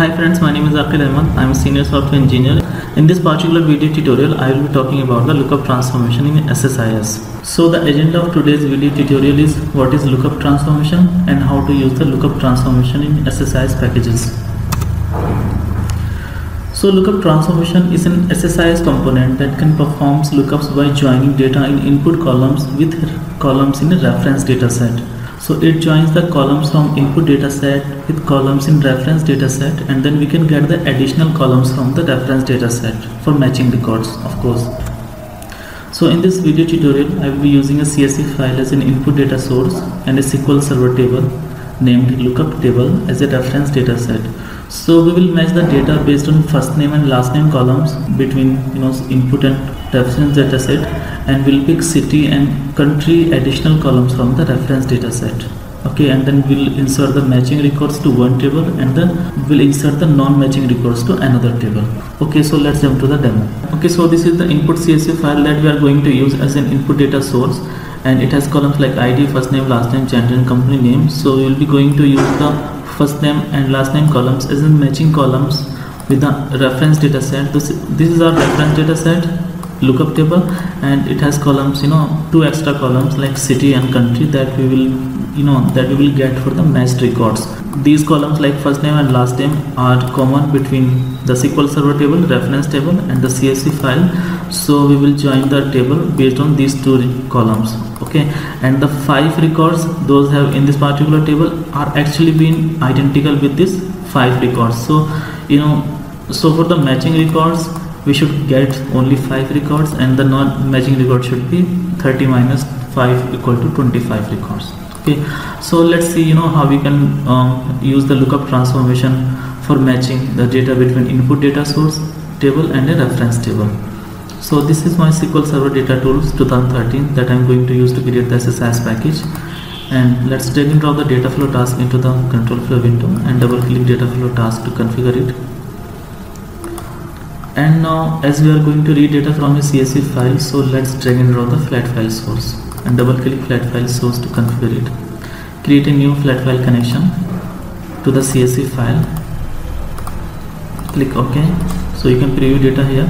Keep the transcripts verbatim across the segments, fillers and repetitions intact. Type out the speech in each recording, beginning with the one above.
Hi friends, my name is Aqil Ahmed. I am a senior software engineer. In this particular video tutorial, I will be talking about the lookup transformation in S S I S. So the agenda of today's video tutorial is what is lookup transformation and how to use the lookup transformation in S S I S packages. So lookup transformation is an S S I S component that can perform lookups by joining data in input columns with columns in a reference data set. So it joins the columns from input data set with columns in reference data set, and then we can get the additional columns from the reference data set for matching records, of course. So in this video tutorial, I will be using a C S V file as an input data source and a S Q L Server table named lookup table as a reference data set. So we will match the data based on first name and last name columns between you know input and reference data set, and we'll pick city and country additional columns from the reference data set. Okay, and then we'll insert the matching records to one table, and then we'll insert the non-matching records to another table. Okay, so let's jump to the demo. Okay, so this is the input C S V file that we are going to use as an input data source, and it has columns like I D, first name, last name, gender and company name. So we'll be going to use the first name and last name columns as in matching columns with the reference data set. This, this is our reference data set lookup table, and it has columns, you know two extra columns like city and country that we will you know that we will get for the matched records. These columns like first name and last name are common between the S Q L Server table, reference table and the C S V file. So we will join the table based on these two columns. Okay, and the five records those have in this particular table are actually being identical with this five records. So you know so for the matching records we should get only five records, and the non-matching record should be thirty minus five equal to twenty-five records. Okay, so let's see you know how we can um, use the lookup transformation for matching the data between input data source table and a reference table. So this is my S Q L Server Data Tools twenty thirteen that I am going to use to create the S S I S package. And let's drag and drop the data flow task into the control flow window and double click data flow task to configure it. And now as we are going to read data from a C S V file, so let's drag and drop the flat file source and double click flat file source to configure it. Create a new flat file connection to the C S V file. Click OK. So you can preview data here.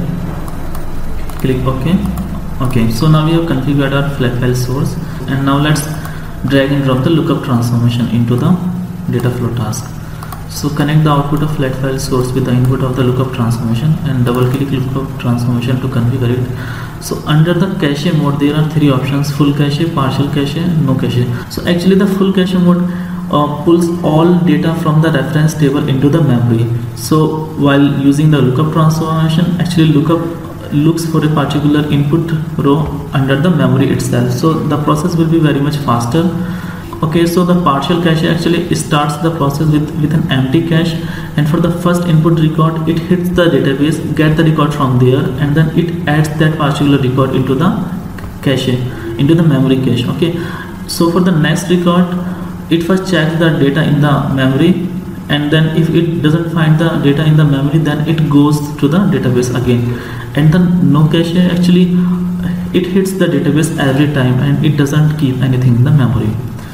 Click OK. Okay, so now we have configured our flat file source, and now let's drag and drop the lookup transformation into the data flow task. So connect the output of flat file source with the input of the lookup transformation and double click lookup transformation to configure it. So under the cache mode there are three options: full cache, partial cache, no cache. So actually the full cache mode uh, pulls all data from the reference table into the memory. So while using the lookup transformation, actually lookup looks for a particular input row under the memory itself. So the process will be very much faster. Okay, so the partial cache actually starts the process with, with an empty cache, and for the first input record it hits the database, get the record from there, and then it adds that particular record into the cache, into the memory cache. Okay, so for the next record it first checks the data in the memory, and then if it doesn't find the data in the memory, then it goes to the database again. And the no cache actually it hits the database every time and it doesn't keep anything in the memory.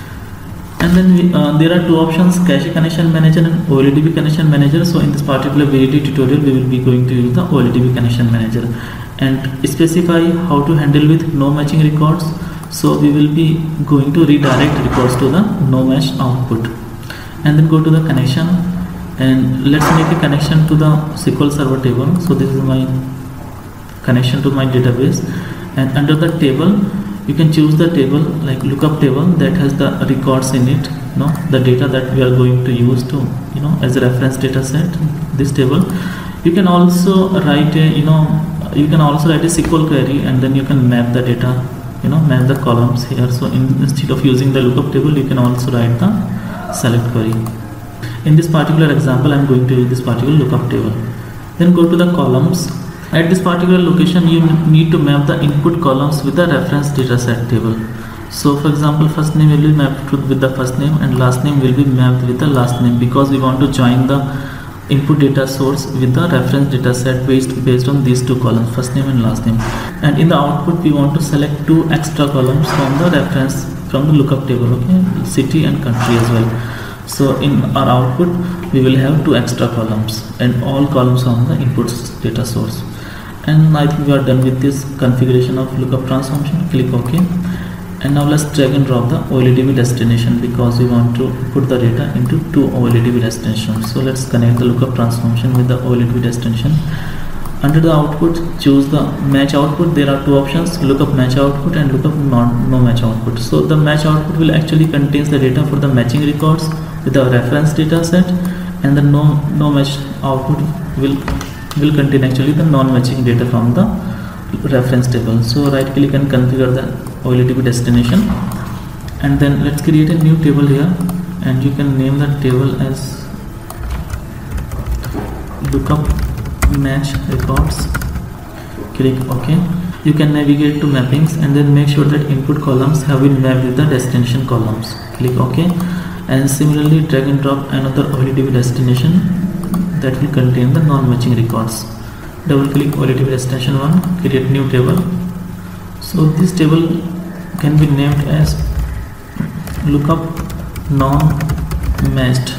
And then we, uh, there are two options: cache connection manager and O L E D B connection manager. So in this particular video tutorial we will be going to use the O L E D B connection manager and specify how to handle with no matching records. So we will be going to redirect records to the no match output, and then go to the connection, and let's make a connection to the S Q L Server table. So this is my connection to my database, and under the table you can choose the table like lookup table that has the records in it, you know, the data that we are going to use to you know as a reference data set. This table you can also write a you know you can also write a S Q L query, and then you can map the data, you know map the columns here. So in, instead of using the lookup table, you can also write the select query. In this particular example I am going to use this particular lookup table. Then go to the columns. At this particular location you need to map the input columns with the reference data set table. So for example, first name will be mapped with the first name and last name will be mapped with the last name, because we want to join the input data source with the reference data set based, based on these two columns, first name and last name. And in the output we want to select two extra columns from the reference from the lookup table, okay, city and country as well. So in our output we will have two extra columns and all columns on the input data source. And I think we are done with this configuration of lookup transformation. Click OK. And now let's drag and drop the O L E D B destination, because we want to put the data into two O L E D B destinations. So let's connect the lookup transformation with the O L E D B destination. Under the output, choose the match output. There are two options: lookup match output and lookup non no match output. So the match output will actually contains the data for the matching records with the reference data set, and the no no match output will will contain actually the non-matching data from the reference table. So right click and configure the O L E D B destination, and then let's create a new table here, and you can name that table as lookup match records. Click OK. You can navigate to mappings and then make sure that input columns have been mapped with the destination columns. Click OK, and similarly drag and drop another O L E D B destination that will contain the non-matching records. Double click O L E D B destination one, create new table. So this table can be named as lookup non-matched.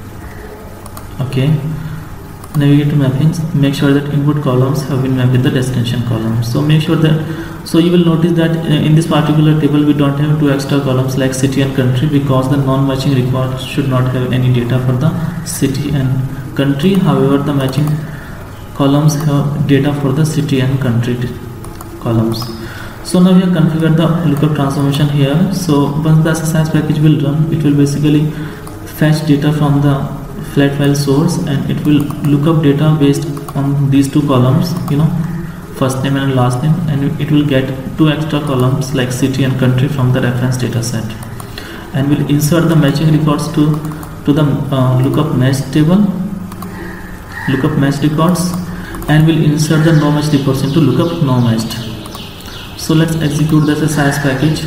Okay, navigate to mappings, make sure that input columns have been mapped with the destination column. So make sure that, so you will notice that in this particular table we don't have two extra columns like city and country, because the non-matching record should not have any data for the city and country. However, the matching columns have data for the city and country columns. So now we have configured the lookup transformation here. So once the S S I S package will run, it will basically fetch data from the flat file source, and it will look up data based on these two columns, you know, first name and last name, and it will get two extra columns like city and country from the reference data set, and will insert the matching records to to the uh, lookup match table, lookup match records, and will insert the no match records into lookup no matched. So let's execute the S S I S package.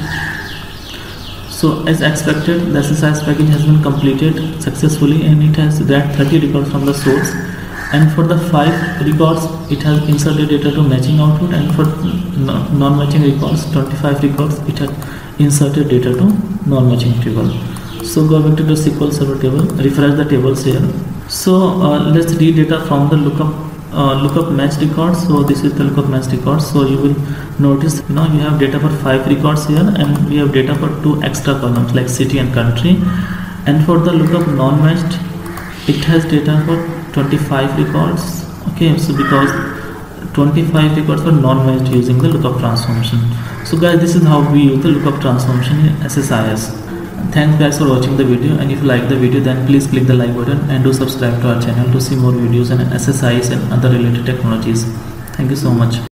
So as expected, the S S I S package has been completed successfully, and it has read thirty records from the source, and for the five records it has inserted data to matching output, and for non-matching records, twenty-five records, it had inserted data to non-matching table. So go back to the S Q L Server table, refresh the tables here. So uh, let's read data from the lookup uh, lookup match records. So this is the lookup match records. So you will notice, you know, you have data for five records here, and we have data for two extra columns like city and country. And for the lookup non-matched, it has data for twenty-five records. Okay, so because twenty-five records were non-matched using the lookup transformation. So guys, this is how we use the lookup transformation in S S I S. Thanks guys for watching the video, and if you like the video, then please click the like button and do subscribe to our channel to see more videos on S S I S and other related technologies. Thank you so much.